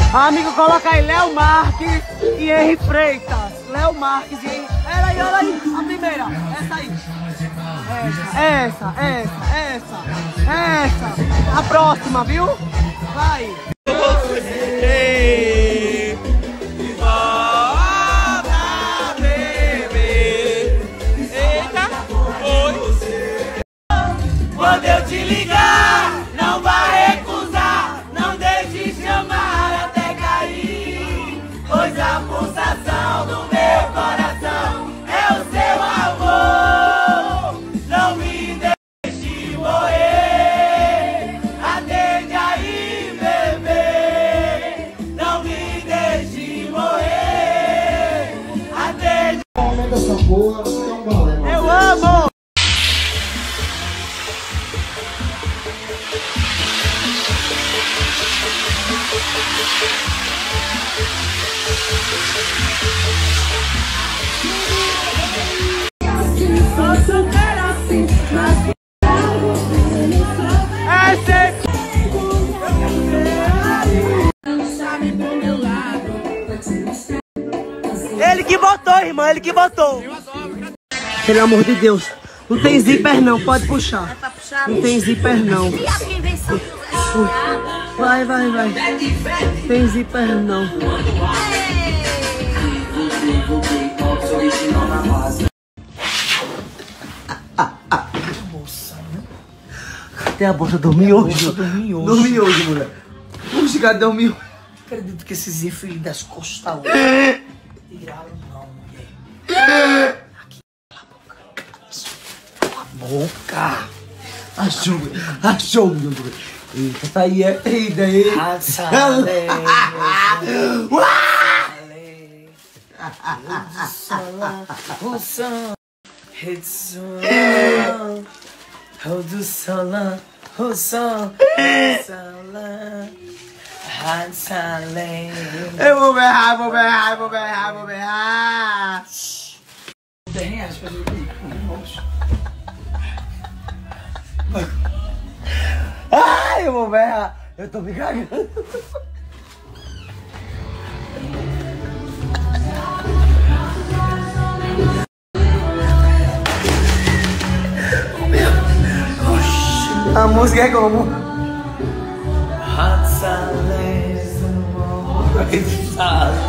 Amigo, coloca aí Léo Marques e Henry Freitas. Léo Marques e Henry... Olha aí, a primeira. Essa aí. Essa. A próxima, viu? Vai. Ei, volta, bebê. Eita, oi. Quando eu te ligar, não vai recusar. Não deixe de chamar até cair. Pois a pulsação do meu coração é o seu amor. Não me deixe morrer. Atende aí, bebê. Não me deixe morrer. Atende. Eu amo. Ele que botou, irmão, ele que botou. Pelo amor de Deus, não tem zíper não, pode puxar. Não tem zíper não. Vai. Não tem zíper não. Cadê a bolsa do miojo? Dormi hoje, mulher. Puxa, cadê o miojo? Acredito que esses infeliz das costas hoje. Tiraram não, mulher. Aqui, cala a boca. Achou, meu Deus. Eita, tá aí, eita aí. Eu vou berrar. R$10 pra fazer isso. Ai, eu vou berrar. Eu tô me cagando. A música é como? Hot silence,